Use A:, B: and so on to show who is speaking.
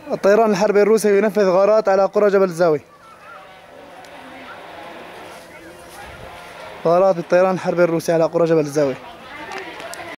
A: الطيران الحربي الروسي ينفذ غارات على قرى جبل الزاوية. غارات الطيران الحربي الروسي على قرى جبل الزاوية.